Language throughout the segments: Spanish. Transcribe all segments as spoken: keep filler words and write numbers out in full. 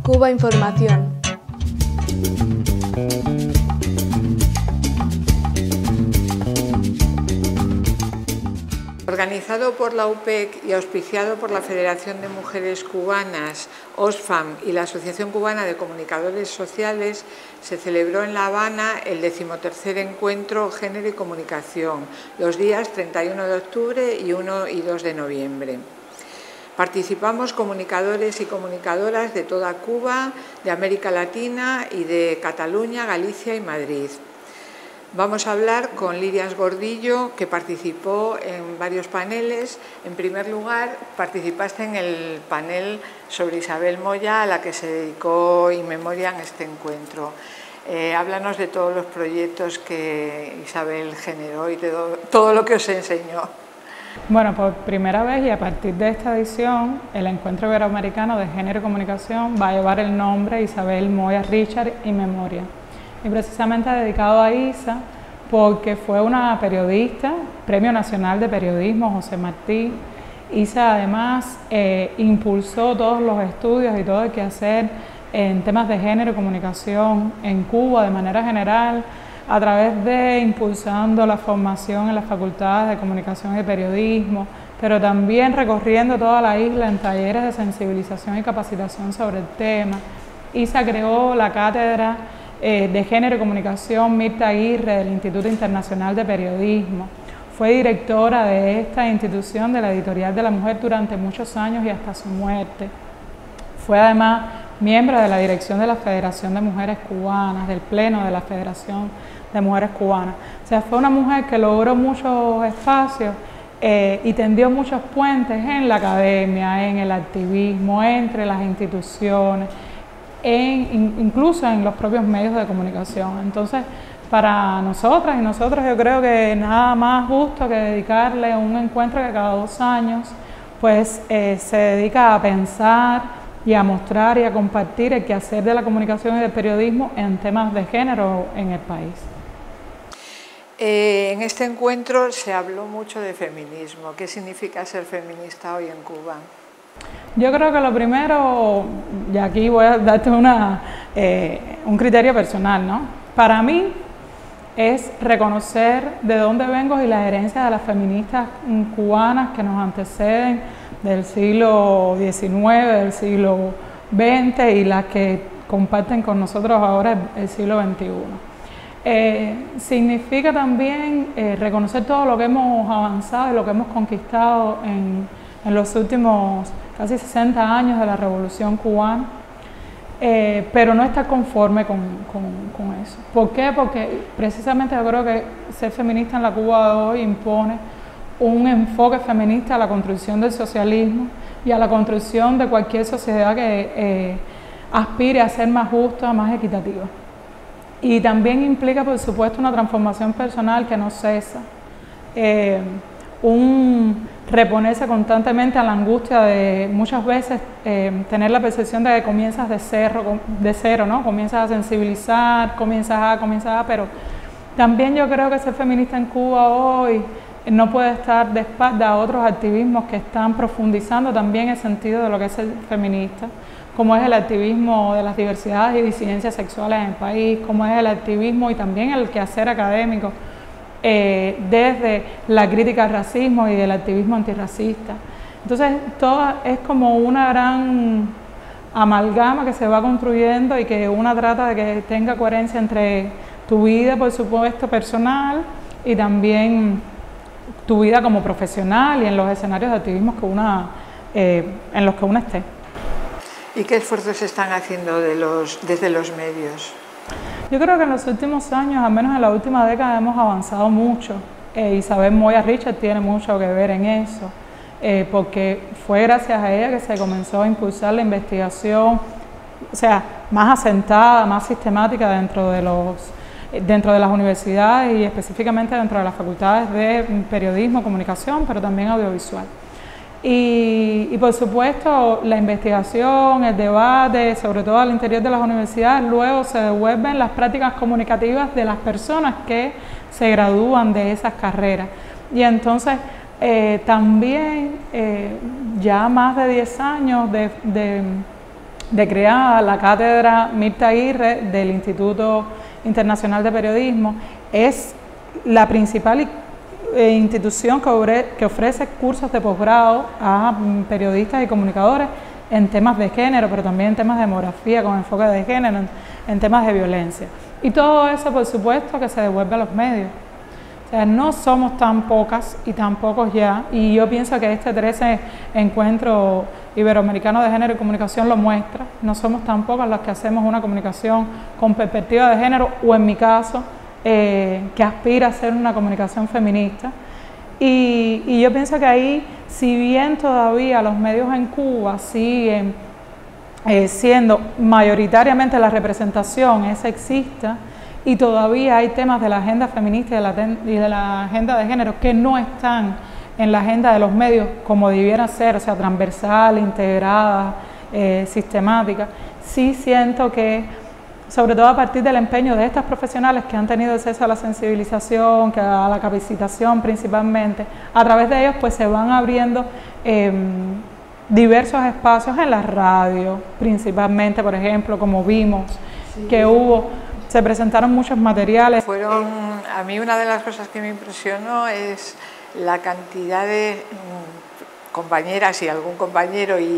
Cuba Información. Organizado por la U P E C y auspiciado por la Federación de Mujeres Cubanas, OSFAM y la Asociación Cubana de Comunicadores Sociales, se celebró en La Habana el decimotercer encuentro Género y Comunicación, los días treinta y uno de octubre y uno y dos de noviembre. Participamos comunicadores y comunicadoras de toda Cuba, de América Latina y de Cataluña, Galicia y Madrid. Vamos a hablar con Lirias Gordillo, que participó en varios paneles. En primer lugar, participaste en el panel sobre Isabel Moya, a la que se dedicó In Memoriam este encuentro. Eh, háblanos de todos los proyectos que Isabel generó y de todo, todo lo que os enseñó. Bueno, por primera vez y a partir de esta edición, el Encuentro Iberoamericano de Género y Comunicación va a llevar el nombre Isabel Moya Richard In Memoriam. Y precisamente dedicado a Isa, porque fue una periodista, Premio Nacional de Periodismo José Martí. Isa además eh, impulsó todos los estudios y todo el quehacer en temas de género y comunicación en Cuba de manera general, a través de impulsando la formación en las facultades de comunicación y periodismo, pero también recorriendo toda la isla en talleres de sensibilización y capacitación sobre el tema. Isa creó la cátedra Eh, de Género y Comunicación Mirta Aguirre del Instituto Internacional de Periodismo. Fue directora de esta institución de la Editorial de la Mujer durante muchos años y hasta su muerte. Fue además miembro de la dirección de la Federación de Mujeres Cubanas, del Pleno de la Federación de Mujeres Cubanas. O sea, fue una mujer que logró muchos espacios eh, y tendió muchos puentes en la academia, en el activismo, entre las instituciones, En, incluso en los propios medios de comunicación. Entonces, para nosotras y nosotros yo creo que nada más justo que dedicarle un encuentro que cada dos años pues eh, se dedica a pensar y a mostrar y a compartir el quehacer de la comunicación y del periodismo en temas de género en el país. Eh, en este encuentro se habló mucho de feminismo. ¿Qué significa ser feminista hoy en Cuba? Yo creo que lo primero, y aquí voy a darte una, eh, un criterio personal, ¿no? Para mí es reconocer de dónde vengo y las herencias de las feministas cubanas que nos anteceden del siglo diecinueve, del siglo veinte y las que comparten con nosotros ahora el, el siglo veintiuno. Eh, significa también eh, reconocer todo lo que hemos avanzado y lo que hemos conquistado en, en los últimos casi sesenta años de la Revolución Cubana, eh, pero no estar conforme con, con, con eso. ¿Por qué? Porque precisamente yo creo que ser feminista en la Cuba de hoy impone un enfoque feminista a la construcción del socialismo y a la construcción de cualquier sociedad que eh, aspire a ser más justa, más equitativa. Y también implica, por supuesto, una transformación personal que no cesa, eh, un reponerse constantemente a la angustia de muchas veces eh, tener la percepción de que comienzas de cero, de cero, ¿no? Comienzas a sensibilizar, comienzas a, comienzas a, pero también yo creo que ser feminista en Cuba hoy no puede estar de espalda a otros activismos que están profundizando también el sentido de lo que es ser feminista, como es el activismo de las diversidades y disidencias sexuales en el país, como es el activismo y también el quehacer académico, Eh, desde la crítica al racismo y del activismo antirracista. Entonces, todo es como una gran amalgama que se va construyendo y que una trata de que tenga coherencia entre tu vida, por supuesto, personal y también tu vida como profesional y en los escenarios de activismo que una, eh, en los que uno esté. ¿Y qué esfuerzos se están haciendo de los, desde los medios? Yo creo que en los últimos años, al menos en la última década, hemos avanzado mucho. Eh, Isabel Moya Richard tiene mucho que ver en eso, eh, porque fue gracias a ella que se comenzó a impulsar la investigación, o sea, más asentada, más sistemática dentro de, los, dentro de las universidades y específicamente dentro de las facultades de periodismo, comunicación, pero también audiovisual. Y, y por supuesto la investigación, el debate, sobre todo al interior de las universidades, luego se devuelven las prácticas comunicativas de las personas que se gradúan de esas carreras. Y entonces eh, también eh, ya más de diez años de, de de crear la cátedra Mirta Aguirre del Instituto Internacional de Periodismo. Es la principal institución que ofrece cursos de posgrado a periodistas y comunicadores en temas de género, pero también en temas de demografía con enfoque de género, en, en temas de violencia. Y todo eso, por supuesto, que se devuelve a los medios. O sea, no somos tan pocas y tan pocos ya, y yo pienso que este trece Encuentro Iberoamericano de Género y Comunicación lo muestra. No somos tan pocas las que hacemos una comunicación con perspectiva de género, o en mi caso, eh, que aspira a ser una comunicación feminista. Y, y yo pienso que ahí, si bien todavía los medios en Cuba siguen eh, siendo mayoritariamente la representación es sexista, y todavía hay temas de la agenda feminista y de la, y de la agenda de género que no están en la agenda de los medios como debiera ser, o sea, transversal, integrada, eh, sistemática, sí siento que, sobre todo a partir del empeño de estas profesionales que han tenido acceso a la sensibilización, que a la capacitación principalmente, a través de ellos pues se van abriendo eh, diversos espacios en la radio, principalmente, por ejemplo, como vimos, sí, que hubo, se presentaron muchos materiales. Fueron, a mí una de las cosas que me impresionó es la cantidad de compañeras y algún compañero y,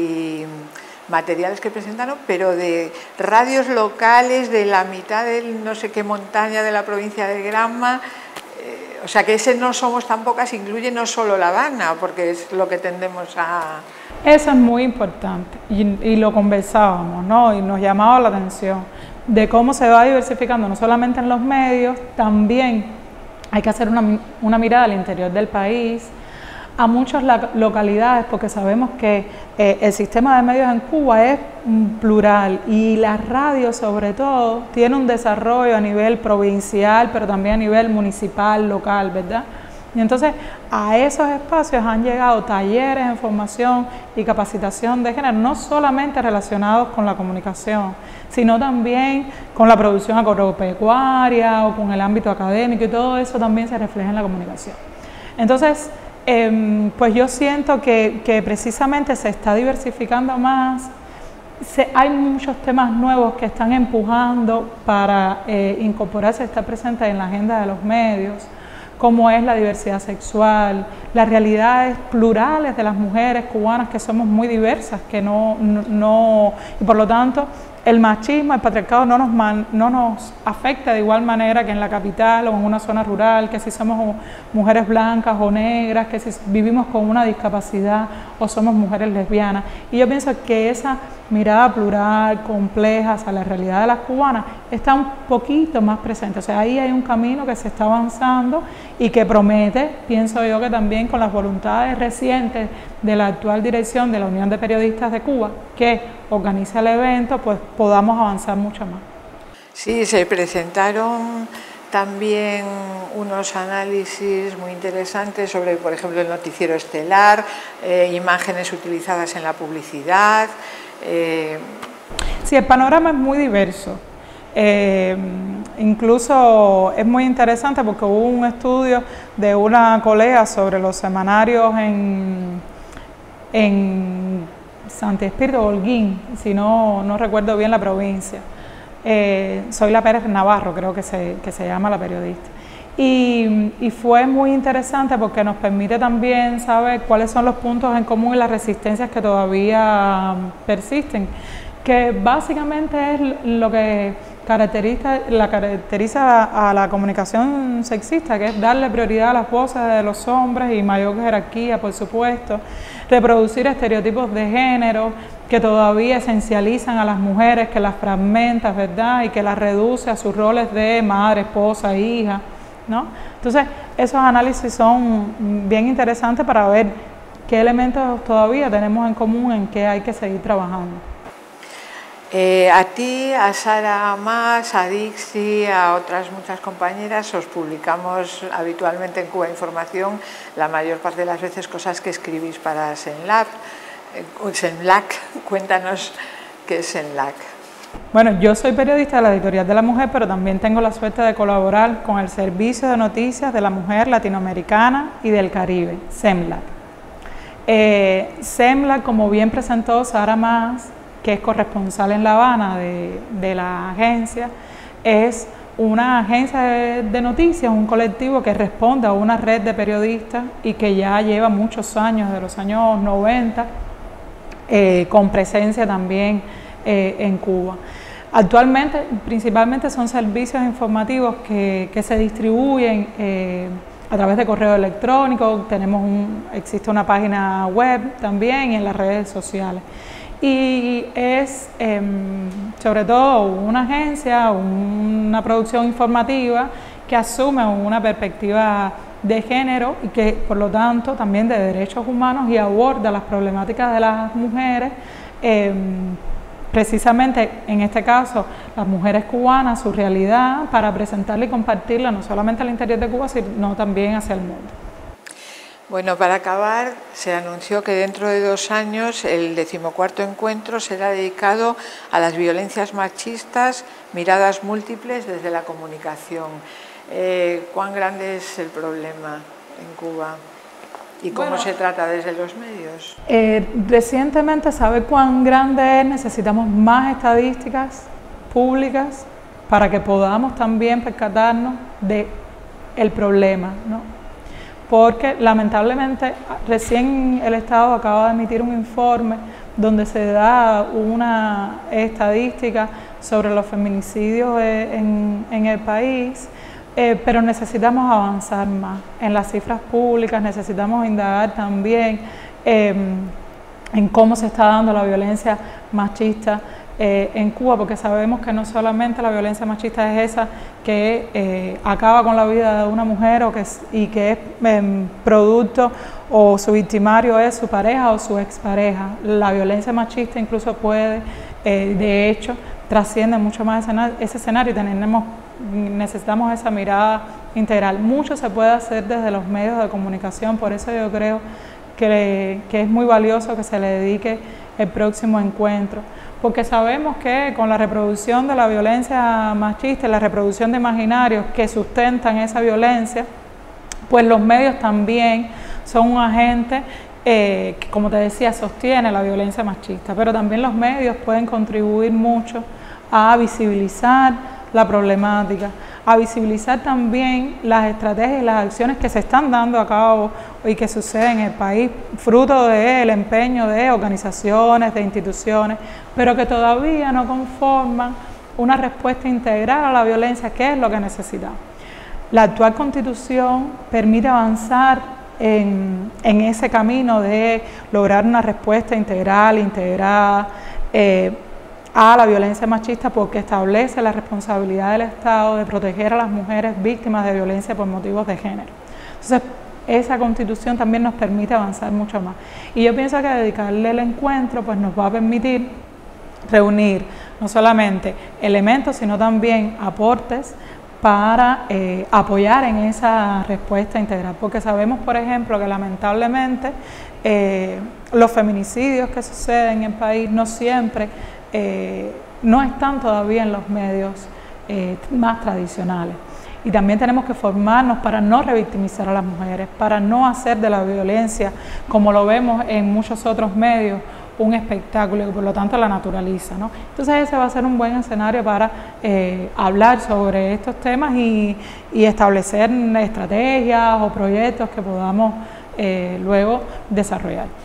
y materiales que presentaron, pero de radios locales de la mitad de no sé qué montaña de la provincia de Granma, eh, o sea que ese no somos tan pocas, incluye no solo La Habana, porque es lo que tendemos a... Eso es muy importante y, y lo conversábamos, ¿no? Y nos llamaba la atención de cómo se va diversificando, no solamente en los medios, también hay que hacer una, una mirada al interior del país, a muchas localidades, porque sabemos que eh, el sistema de medios en Cuba es plural y la radio sobre todo tiene un desarrollo a nivel provincial, pero también a nivel municipal, local, ¿verdad? Y entonces a esos espacios han llegado talleres en formación y capacitación de género, no solamente relacionados con la comunicación, sino también con la producción agropecuaria o con el ámbito académico, y todo eso también se refleja en la comunicación. Entonces, eh, pues yo siento que, que precisamente se está diversificando más, se, hay muchos temas nuevos que están empujando para eh, incorporarse, estar presentes en la agenda de los medios, como es la diversidad sexual, las realidades plurales de las mujeres cubanas, que somos muy diversas, que no, no, no y por lo tanto el machismo, el patriarcado no nos, man, no nos afecta de igual manera que en la capital o en una zona rural, que si somos mujeres blancas o negras, que si vivimos con una discapacidad o somos mujeres lesbianas. Y yo pienso que esa mirada plural, compleja a la realidad de las cubanas está un poquito más presente. O sea, ahí hay un camino que se está avanzando y que promete, pienso yo que también con las voluntades recientes de la actual dirección de la Unión de Periodistas de Cuba, que organiza el evento, pues podamos avanzar mucho más. Sí, se presentaron también unos análisis muy interesantes sobre, por ejemplo, el noticiero estelar, eh, imágenes utilizadas en la publicidad. Eh... Sí, el panorama es muy diverso. Eh, incluso es muy interesante porque hubo un estudio de una colega sobre los semanarios en, en Santi Espíritu Holguín, si no, no recuerdo bien la provincia. Eh, Zoila Pérez Navarro, creo que se, que se llama la periodista. Y, y fue muy interesante porque nos permite también saber cuáles son los puntos en común y las resistencias que todavía persisten, que básicamente es lo que caracteriza, la caracteriza a, a la comunicación sexista, que es darle prioridad a las voces de los hombres y mayor jerarquía, por supuesto, reproducir estereotipos de género que todavía esencializan a las mujeres, que las fragmenta, ¿verdad? Y que las reduce a sus roles de madre, esposa, hija, ¿no? Entonces, esos análisis son bien interesantes para ver qué elementos todavía tenemos en común, en qué hay que seguir trabajando. Eh, a ti, a Sara Mas, a Dixi, a otras muchas compañeras, os publicamos habitualmente en Cuba Información la mayor parte de las veces cosas que escribís para Senlac. Eh, Senlac, cuéntanos qué es Senlac. Bueno, yo soy periodista de la Editorial de la Mujer, pero también tengo la suerte de colaborar con el Servicio de Noticias de la Mujer Latinoamericana y del Caribe, SEMLAC. Eh, SEMLAC, como bien presentó Sara Mas, que es corresponsal en La Habana de, de la agencia, es una agencia de, de noticias, un colectivo que responde a una red de periodistas y que ya lleva muchos años, de los años noventa, eh, con presencia también eh, en Cuba. Actualmente, principalmente son servicios informativos que, que se distribuyen eh, a través de correo electrónico, tenemos un, existe una página web también y en las redes sociales. Y es eh, sobre todo una agencia, una producción informativa que asume una perspectiva de género y que por lo tanto también de derechos humanos y aborda las problemáticas de las mujeres, eh, precisamente en este caso las mujeres cubanas, su realidad, para presentarla y compartirla no solamente al interior de Cuba, sino también hacia el mundo. Bueno, para acabar, se anunció que dentro de dos años el decimocuarto encuentro será dedicado a las violencias machistas, miradas múltiples desde la comunicación. Eh, ¿Cuán grande es el problema en Cuba? ¿Y cómo bueno, se trata desde los medios? Eh, recientemente, saber cuán grande es, necesitamos más estadísticas públicas para que podamos también percatarnos del problema, ¿no? Porque lamentablemente recién el Estado acaba de emitir un informe donde se da una estadística sobre los feminicidios en, en el país, eh, pero necesitamos avanzar más en las cifras públicas, necesitamos indagar también eh, en cómo se está dando la violencia machista Eh, en Cuba, porque sabemos que no solamente la violencia machista es esa que eh, acaba con la vida de una mujer o que es, y que es eh, producto o su victimario es su pareja o su expareja. La violencia machista incluso puede, eh, de hecho, trasciende mucho más ese escenario y tenemos, necesitamos esa mirada integral. Mucho se puede hacer desde los medios de comunicación, por eso yo creo que, que es muy valioso que se le dedique el próximo encuentro, porque sabemos que con la reproducción de la violencia machista y la reproducción de imaginarios que sustentan esa violencia, pues los medios también son un agente eh, que, como te decía, sostiene la violencia machista, pero también los medios pueden contribuir mucho a visibilizar la problemática, a visibilizar también las estrategias y las acciones que se están dando a cabo y que suceden en el país, fruto del empeño de organizaciones, de instituciones, pero que todavía no conforman una respuesta integral a la violencia, que es lo que necesitamos. La actual Constitución permite avanzar en, en ese camino de lograr una respuesta integral, integrada, eh, a la violencia machista, porque establece la responsabilidad del Estado de proteger a las mujeres víctimas de violencia por motivos de género. Entonces, esa Constitución también nos permite avanzar mucho más. Y yo pienso que dedicarle el encuentro pues nos va a permitir reunir no solamente elementos, sino también aportes para eh, apoyar en esa respuesta integral, porque sabemos, por ejemplo, que lamentablemente eh, los feminicidios que suceden en el país no siempre Eh, no están todavía en los medios eh, más tradicionales. Y también tenemos que formarnos para no revictimizar a las mujeres, para no hacer de la violencia, como lo vemos en muchos otros medios, un espectáculo y por lo tanto la naturaliza, ¿no? Entonces ese va a ser un buen escenario para eh, hablar sobre estos temas y, y establecer estrategias o proyectos que podamos eh, luego desarrollar.